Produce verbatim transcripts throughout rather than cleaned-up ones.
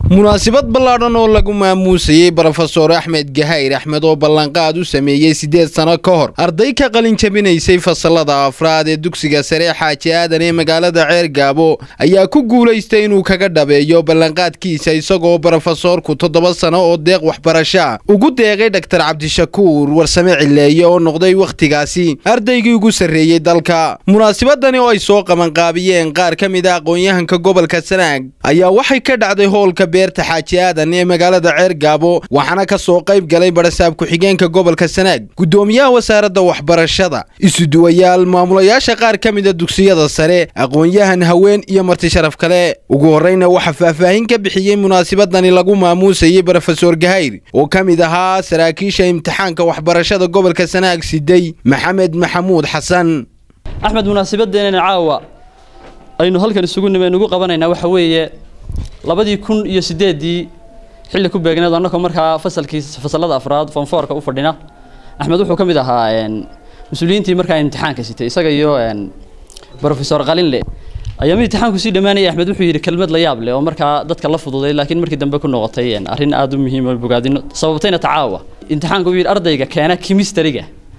munaasabad ballaaran oo lagu maamuusay Professor Axmed Gahayr Axmed oo ballanqaad u sameeyay sideed sano ka hor arday ka qalin jabinaysay fasalada afraad ee dugsiga sare Xaaji Aadan ee magaalada Ceergaabo ayaa ku guuleystay inuu kaga dhabeeyo ballanqaadkiisa isagoo professorku toddoba sano oo deeq waxbarasho ugu deeqay Doctor Cabdishakuur Warsame Cileeye oo noqday waqtigaasi ardaygii ugu sareeyay dalka. munaasabadani oo ay soo qaban qaabiyeen qaar ka mid ah aqoon-yahanka gobolka Sanaag ayaa waxay ka dhacday hoolka beerta Xaaji Aadan ee magaalada Ceergaabo waxaana ka soo qayb galay barasaab ku xigeenka gobolka Sanaag gudoomiyaha wasaaradda waxbarashada isuduwayaal maamulayaasha qaar ka mid ah dugsiyada sare aqoon-yahan haween iyo marti sharaf kale. ugu horeyna waxa faahfaahin ka bixiyay munaasabadani lagu maamuusay Professor Gahayr oo ka mid ahaa saraakiisha imtixaanka waxbarashada gobolka Sanaag siday Maxamed Maxamuud Xasan. Axmed munaasabadeenna caawa aynu halkan isugu nimeeyay ugu qabanayna waxa weeye labadii kun iyo sideedii xilli ku beegnayd annaka markaa fasalkiisa fasalada afraad form four ka u fadhina Axmed wuxuu kamid ahaa een mas'uuliyiintii markaa imtixaanka sitay isaga iyo een Professor Qalinle ayaa imtixaanku si dhamaanay Axmed wuxuu yiri kelmad la yaab leh oo markaa dadka la fududay laakiin markii dambe ku noqotay een arrin aad u muhiim ah bogaadino sababtayna tacaawa imtixaanku uu ardayga keena chemistry-ga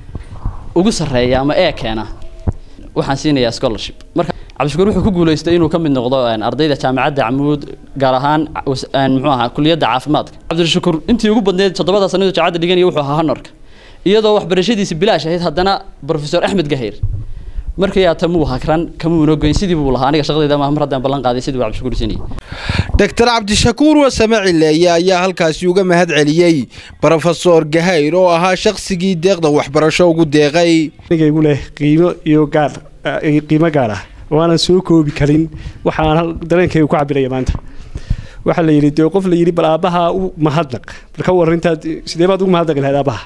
ugu sareeya ama ee keena waxaan siinayaa scholarship marka Cabdishakuur wuxuu ku guuleystay inuu ka mid noqdo ardayda jaamacadda Camuud gaar ahaan muxuu ahaa kulliyadda caafimaadka. Cabdishakuur intii ugu badneed toddobada sano jaamacadda dhiganay wuxuu ahaa honorka iyadoo waxbarashadiisa bilaash ahayd haddana Professor Axmed Gahayr markii aad tamu hakran kamu noqon sidii buu lahaa aniga shaqadayda ma mar haddaan ballan qaaday sidii Cabdishakuur siinay. Doctor Cabdishakuur Warsame Cileeye ayaa halkaasi uga mahad celiyay Professor Gahayr oo ahaa shakhsigii deeqda waxbarasho ugu deeqay. aniga igu leh qiimo iyo gaar qiimo gaar ah وانا سو كوبي كلين waxaan dareenkayga ku cabiraya maanta waxa la yiri qof la yiri bal aabaha ma hadlaq balka warinta sidee baad ugu mahadnaq lahayd aabaha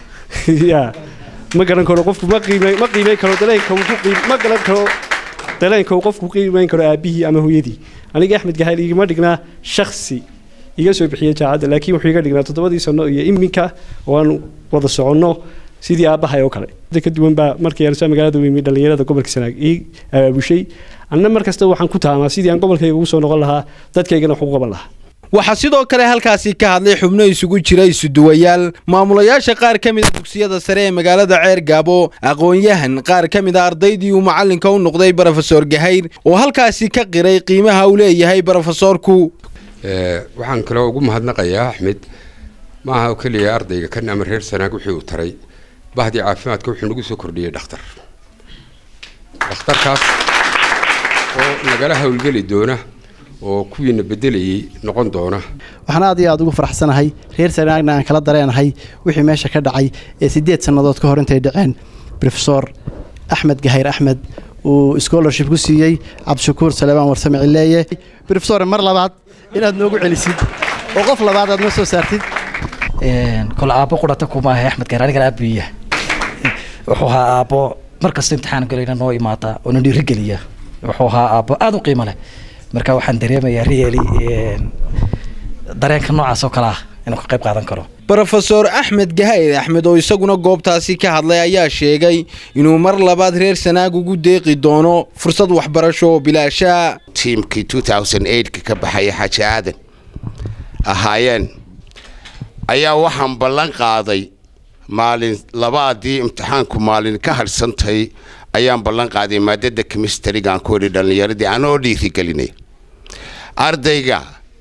ya ma garan karo qofku ma qiimay ma qiimay karo dareenka uu ku qiim ma garan karo dareenka uu qofku qiimeyn karo aabihii ama hooyadii aniga Axmed Gahayr igama dhignaa shakhsi iga soo bixiyay jaacada laakiin wuxuu iga dhignaa toddobadii sano iyo iminka waan wada socono sidii aabaha oo kale dadka duwan ba markii aan magaalada weyn dhalinyarada gobolka Sanaag ee aabushay anna markasta waxaan ku taamaa sidii aan gobolkayga ugu soo noqon lahaa dadkaygana xuquuq qaban lahaa. waxa sidoo kale halkaasi ka hadlay xubno isugu jiray isuduwayaal maamulayaasha qaar ka mid ah dugsiyada sare ee magaalada Ceergaabo aqoon-yahan qaar ka mid ah ardaydii uu macalinka u noqday Professor Gahayr oo halkaasi ka qiray qiimaha uu leeyahay professorku. ee waxaan kale ugu mahadnaqayaa Axmed maaha oo kaliya ardayga kan ama reer Sanaag wuxuu taray bahdi caafimaadka wuxuu nagu soo kordhiyay dhakhtar dhakhtarkaas oo nagala hawlgeli doona oo kuwiina bedelayay noqon doona waxaan aad iyo aad ugu faraxsanahay reer Sanaagna aan kala dareenahay wixii meesha ka dhacay ee sideed sanadood ka hor intay dhaceen Professor Axmed Gahayr Axmed oo scholarship ku siiyay Cabdishakuur Salebaan Warsame Cileeye Professor mar labaad inaad noogu celisid oo qof labaad aad noo soo saartid een kol aabo qurata kuma ah Axmed Gahayr aniga aabiya wuxuu ahaa aabo markasta imtixaan galayna noo imaata oo noo dhiirigeliya wuxuu ahaa aabo aad u qiimo leh marka waxaan dareemayaa really een dareenka noocaas oo kala ah inuu ka qayb qaadan karo. Professor Axmed Gahayr Axmed oo isaguna goobtaasi ka hadlay ayaa sheegay inuu mar labaad reer Sanaag ugu deeqi doono fursad waxbarasho bilaash ah. teamkii two thousand eight ka baxay Xaaji Aadan ahaayeen ayaa waxaan ballan qaaday maalin labaadii imtixaanku maalin ka harsantay ayaan ballan qaaday maadada chemistry-ga aan ku dhalinyaradii aan oo dhiirigelinay ardayga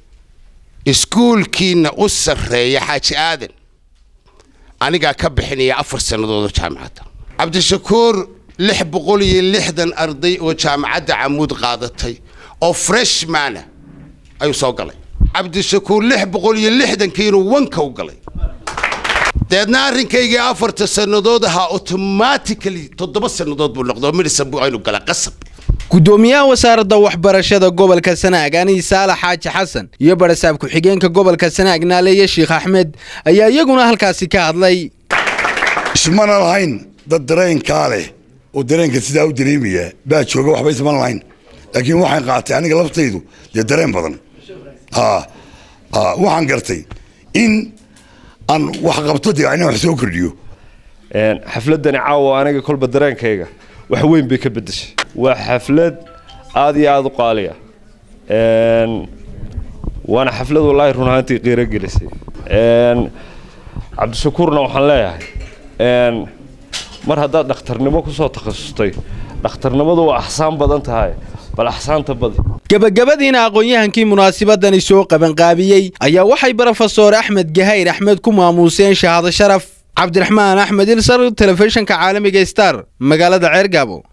iskuulkiina u sareeya Xaaji Aadan aniga ka bixinaya afar sanadood jaamacadda Cabdishakuur lix boqol iyo lixdan arday oo jaamacadda Camuud qaadatay oo freshman ayuu soo galay Cabdishakuur lix boqol iyo lixdan kiilo wanka u galay deedna arrinkayga afarta sanadood aha automatically toddoba sanadood buu noqdo midsan buu aynu gala qasab. gudoomiyaha wasaaradda waxbarashada gobolka Sanaag Ani Saalax Xaaji Xasan iyo barasaab ku xigeenka gobolka Sanaag Naaleeye Sheekh Axmed ayaa iyaguna halkaasi ka hadlay. ismana lahayn dad dareen kaale oo dareenka sida u dareemaya baa jooga waxba isman lahayn laakiin waxaan qaatay aniga laftaydu de dareen badan ها ها waxaan gartay in aan wax qabto diiwaanada wax soo kordhiyo een xafladani caawa aniga kolba dareenkayga wax weyn bay ka bedeshay waa xaflad aad iyo aad u qaaliya een waana xaflad wallaahi run ahaantii qiiro gelisay cabdishakuurna waxaan leeyahay mar haddaad dhakhtarnimo kusoo takhasustay dhakhtarnimadu waa axsaan badan tahay bal axsaanta badi gabagabadiina aqoon-yahankii munaasabadani soo qabanqaabiyey ayaa waxay brofesor axmed gahayr axmed ku maamuuseen shahaado sharaf cabdiraxmaan axmed ilsar telefishinka caalamiga star magaalada Ceergabo.